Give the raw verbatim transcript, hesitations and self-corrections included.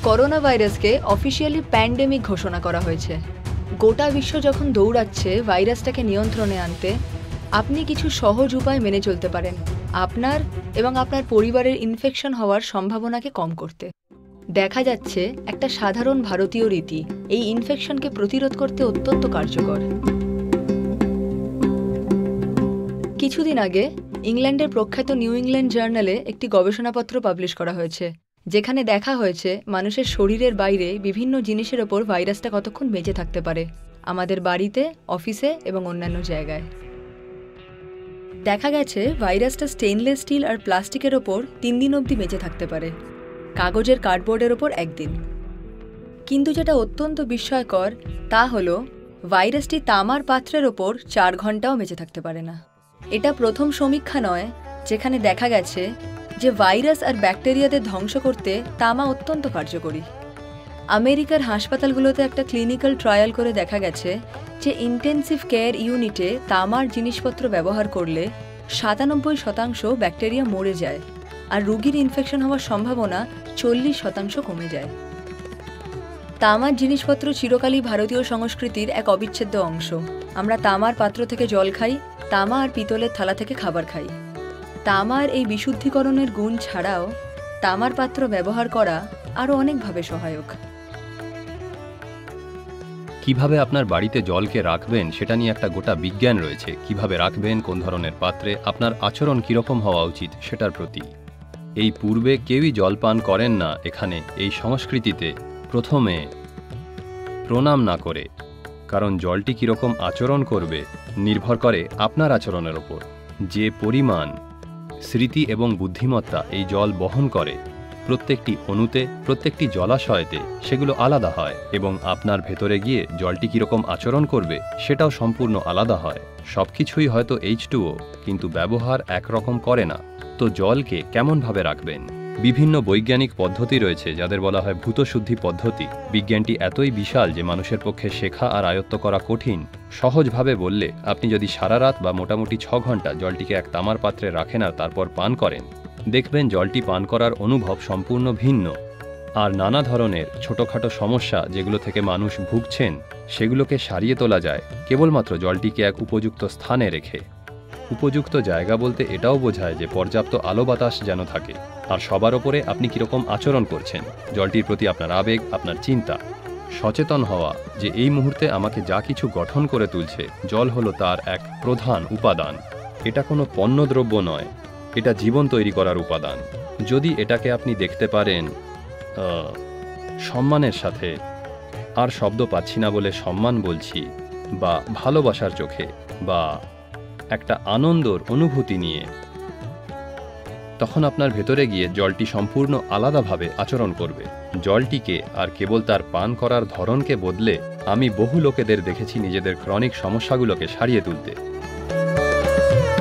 Corona ভাইরাসকে officially pandemic ঘোষণা করা হয়েছে। গোটা বিশ্ব যখন দৌড়াচ্ছে ভাইরাসটাকে নিয়ন্ত্রণে আনতে, আপনি কিছু সহজ উপায় মেনে চলতে পারেন আপনার এবং আপনার পরিবারের ইনফেকশন হওয়ার সম্ভাবনাকে কম করতে। দেখা যাচ্ছে একটা সাধারণ ভারতীয় রীতি এই ইনফেকশনকে প্রতিরোধ করতে অত্যন্ত কার্যকর। কিছুদিন আগে ইংল্যান্ডের প্রখ্যাত নিউ ইংল্যান্ড জার্নালে একটি গবেষণাপত্র পাবলিশ করা হয়েছে, যেখানে দেখা হয়েছে মানুষের শরীরের বাইরে বিভিন্ন জিনিসের ওপর ভাইরাসটা কতক্ষণ বেঁচে থাকতে পারে, আমাদের বাড়িতে, অফিসে এবং অন্যান্য জায়গায়। দেখা গেছে ভাইরাসটা স্টেইনলেস স্টিল আর প্লাস্টিকের ওপর তিন দিন অবধি বেঁচে থাকতে পারে, কাগজের কার্ডবোর্ডের ওপর একদিন। কিন্তু যেটা অত্যন্ত বিস্ময়কর তা হলো ভাইরাসটি তামার পাত্রের ওপর চার ঘন্টাও বেঁচে থাকতে পারে না। এটা প্রথম সমীক্ষা নয় যেখানে দেখা গেছে যে ভাইরাস আর ব্যাকটেরিয়াদের ধ্বংস করতে তামা অত্যন্ত কার্যকরী। আমেরিকার হাসপাতালগুলোতে একটা ক্লিনিক্যাল ট্রায়াল করে দেখা গেছে যে ইন্টেন্সিভ কেয়ার ইউনিটে তামার জিনিসপত্র ব্যবহার করলে সাতানব্বই শতাংশ ব্যাকটেরিয়া মরে যায় আর রোগীর ইনফেকশন হওয়ার সম্ভাবনা চল্লিশ শতাংশ কমে যায়। তামার জিনিসপত্র চিরকালই ভারতীয় সংস্কৃতির এক অবিচ্ছেদ্য অংশ। আমরা তামার পাত্র থেকে জল খাই, তামা আর পিতলের থালা থেকে খাবার খাই। তামার এই বিশুদ্ধিকরণের গুণ ছাড়াও তামার পাত্র ব্যবহার করা আরও অনেকভাবে সহায়ক। কিভাবে আপনার বাড়িতে জলকে রাখবেন সেটা নিয়ে একটা গোটা বিজ্ঞান রয়েছে। কিভাবে রাখবেন, কোন ধরনের পাত্রে, আপনার আচরণ কীরকম হওয়া উচিত সেটার প্রতি। এই পূর্বে কেউই জল পান করেন না এখানে এই সংস্কৃতিতে প্রথমে প্রণাম না করে, কারণ জলটি কীরকম আচরণ করবে নির্ভর করে আপনার আচরণের ওপর। যে পরিমাণ স্মৃতি এবং বুদ্ধিমত্তা এই জল বহন করে প্রত্যেকটি অণুতে, প্রত্যেকটি জলাশয়েতে, সেগুলো আলাদা হয় এবং আপনার ভেতরে গিয়ে জলটি কীরকম আচরণ করবে সেটাও সম্পূর্ণ আলাদা হয়। সব কিছুই হয়তো এইচ টু ও, কিন্তু ব্যবহার একরকম করে না। তো জলকে কেমনভাবে রাখবেন? বিভিন্ন বৈজ্ঞানিক পদ্ধতি রয়েছে যাদের বলা হয় ভূতশুদ্ধি পদ্ধতি। বিজ্ঞানটি এতই বিশাল যে মানুষের পক্ষে শেখা আর আয়ত্ত করা কঠিন। সহজভাবে বললে, আপনি যদি সারা রাত বা মোটামুটি ছ ঘন্টা জলটিকে এক তামার পাত্রে রাখেন আর তারপর পান করেন, দেখবেন জলটি পান করার অনুভব সম্পূর্ণ ভিন্ন। আর নানা ধরনের ছোটোখাটো সমস্যা যেগুলো থেকে মানুষ ভুগছেন সেগুলোকে সারিয়ে তোলা যায় কেবলমাত্র জলটিকে এক উপযুক্ত স্থানে রেখে। উপযুক্ত জায়গা বলতে এটাও বোঝায় যে পর্যাপ্ত আলো বাতাস যেন থাকে, আর সবার ওপরে আপনি কীরকম আচরণ করছেন, জলটির প্রতি আপনার আবেগ, আপনার চিন্তা। সচেতন হওয়া যে এই মুহূর্তে আমাকে যা কিছু গঠন করে তুলছে জল হলো তার এক প্রধান উপাদান। এটা কোনো পণ্যদ্রব্য নয়, এটা জীবন তৈরি করার উপাদান। যদি এটাকে আপনি দেখতে পারেন সম্মানের সাথে, আর শব্দ পাচ্ছি না বলে সম্মান বলছি, বা ভালোবাসার চোখে, বা একটা আনন্দর অনুভূতি নিয়ে, তখন আপনার ভেতরে গিয়ে জলটি সম্পূর্ণ আলাদাভাবে আচরণ করবে। জলটিকে আর কেবল তার পান করার ধরনকে বদলে আমি বহু লোকেদের দেখেছি নিজেদের ক্রনিক সমস্যাগুলোকে সারিয়ে তুলতে।